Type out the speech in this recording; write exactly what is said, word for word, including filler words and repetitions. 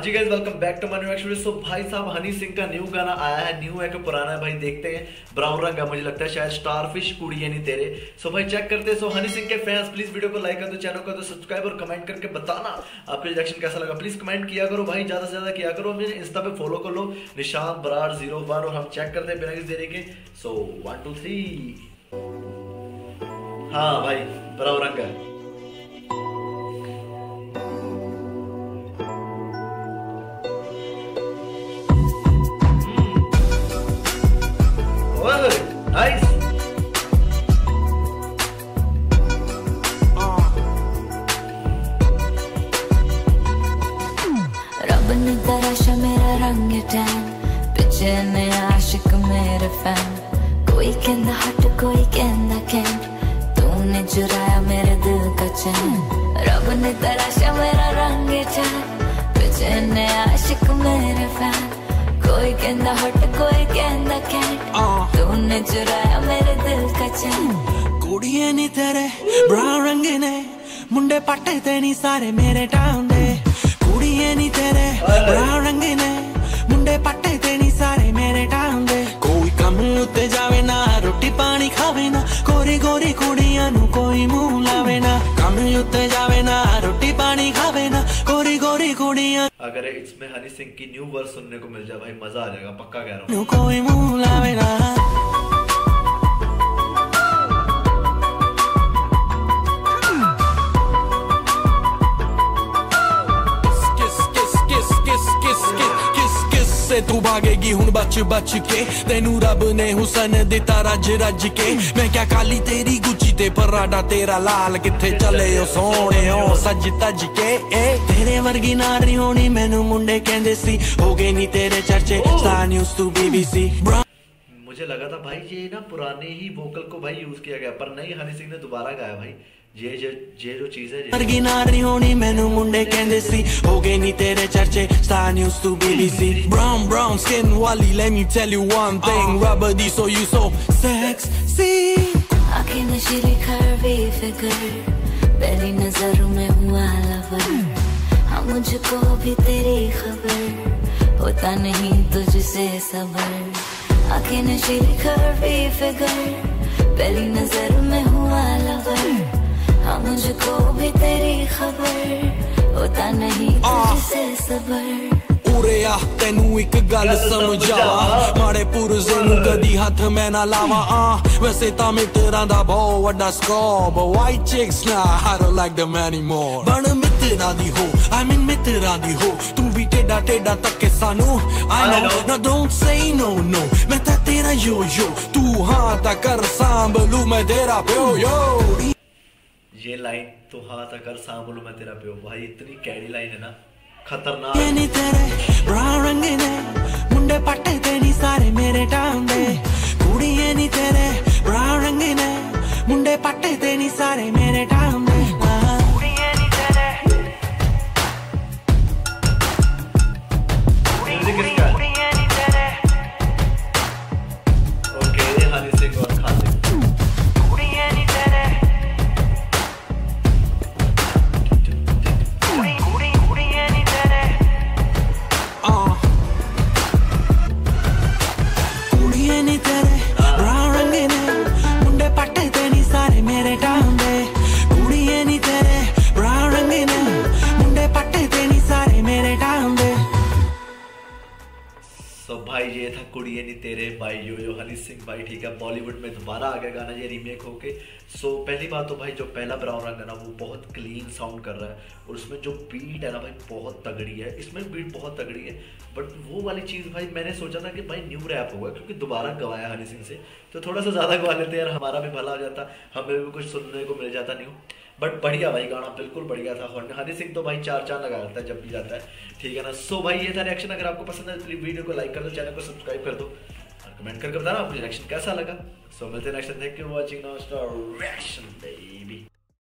Ji guys, welcome back to my new actually. So भाई साहब, हनी सिंह का न्यू गाना आया है। न्यू है कि पुराना है भाई, देखते हैं। ब्राउन रंग है, मुझे लगता है शायद स्टारफिश कुड़ी है नहीं तेरे। सो भाई चेक करते हैं। सो हनी सिंह के फैंस प्लीज वीडियो को लाइक कर दो, चैनल को कर दो सब्सक्राइब और कमेंट करके बताना आपका रिएक्शन कैसा लगा। प्लीज कमेंट किया करो भाई, ज्यादा से ज्यादा किया करो। मेरे इंस्टा पे फॉलो कर लो, निशान बरार जीरो वन, और हम चेक करते हैं बिना किसी देरी के। So one two three. हाँ भाई, ब्राउन रंग है। Nice. रब ने तराशा मेरा रंग टैन, पिछे ने आशिक मेरे फैन। कोई कहंदा हट, कोई कहंदा कैंट, तूने चुराया मेरे दिल का चैन। रब ने तराशा मेरा रंग टैन, पिछे ने आशिक मेरे फैन। कोई कहंदा हट, कोई कहंदा कैंट, तूने चुराया मेरे दिल का चैन। कुड़िए नी तेरे ब्राउन रंग ने, मुंडे पट्टे ते नी सारे मेरे टाउन दे। कुड़िए नी तेरे ब्राउन रंग ने, मुंडे पट्टे ते नी सारे मेरे टाउन दे। कोई कम उत्ते जावे ना, रोटी पानी खावे ना, गोरी गोरी कुड़ियां नू कोई मुंह लावे ना। कम उत्ते जावे ना, रोटी पानी खावे ना, गोरी गोरी कुड़ियां। अगर इसमें हनी सिंह की न्यू वर्स सुनने को मिल जाए भाई, मजा आ जाएगा, पक्का कह रहा हूँ। कोई मुंह लावे ना। तू भागेगी हुन बच बच के, तेनू रब ने हुसन दिता रज रज के। मैं क्या काली तेरी गुची ते पराडा तेरा लाल, किथे चले हो सोने हो सज तज के। ए तेरे वर्गी नारी होनी मैनू मुंडे कहंदे सी, हो गए नी तेरे चर्चे स्टार न्यूज़ टू बीबीसी। मुझे लगा था भाई ये ना पुराने ही वोकल को भाई यूज किया गया, पर नहीं, हनी सिंह ने दोबारा गाया भाई। ये जो ये जो चीज है, वर्गी नारी होनी मैनू मुंडे कहंदे सी, हो गए नी तेरे चर्चे Star News to BBC. Brown brown skin वाली, let me tell you one thing, rubber दी so you so sexy। आंखें नशीली curvy figure, पहली नजर में हुआ लवर। हाँ मुझको भी तेरी खबर, होता नहीं तुझसे सबर। आंखें नशीली curvy figure, पहली नजर में हुआ लवर। हाँ मुझको भी तेरी खबर, होता नहीं तुझसे सबर। उरे आ तेनू एक गल समझावा, माड़े पुरजे नू कदी हथ मैं ना लावा। आ वैसे तां मित्तरां दा बहुत वड्डा स्कोप, वाइट चिक्स ना I don't like them anymore। बन मित्तरां दी हो, I mean मित्तरां दी हो, तू भी टेढ़ा टेढ़ा तके सानू। I know, now don't say no no, मैं तां तेरा यो यो, तू हाँ तां कर सांभलू मैं तेरा प्यो यो। ये लाइन तो हाथ अगर सांभलू मैं तेरा प्यो, भाई इतनी कैडी लाइन है ना, खतरनाक। नी तेरे ब्राउन रंग ने, मुंडे पट्टे ते नी सारे मेरे टाउन दे। कुड़िए नी तेरे ब्राउन रंग ने, मुंडे पट्टे ते नी सारे मेरे टाउन दे। कुड़िए नी तेरे कुड़िए नी तेरे। ओके, हनी सिंह और खालिद। कुड़िए नी तेरे तो भाई ये था कुड़िए नी तेरे भाई यो यो हनी सिंह भाई, ठीक है। बॉलीवुड में दोबारा आ गया गाना ये रीमेक होके। सो पहली बात तो भाई जो पहला ब्राउन रंग है ना, वो बहुत क्लीन साउंड कर रहा है, और उसमें जो बीट है ना भाई बहुत तगड़ी है। इसमें बीट बहुत तगड़ी है, बट वो वाली चीज़ भाई मैंने सोचा था कि भाई न्यू रैप होगा, क्योंकि दोबारा गवाया हनी सिंह से, तो थोड़ा सा ज़्यादा गवा लेते यार, हमारा भी भला हो जाता, हमें भी कुछ सुनने को मिल जाता न्यू। बट बढ़िया भाई, गाना बिल्कुल बढ़िया था। हनी सिंह तो भाई चार चार लगा देता है जब भी जाता है, ठीक है ना। सो भाई ये था रिएक्शन। अगर आपको पसंद है तो वीडियो को लाइक कर दो, चैनल को सब्सक्राइब कर दो, और कमेंट करके बताना आपको रिएक्शन कैसा लगा। सो मिलते हैं next time. Thank you for watching now star reaction baby.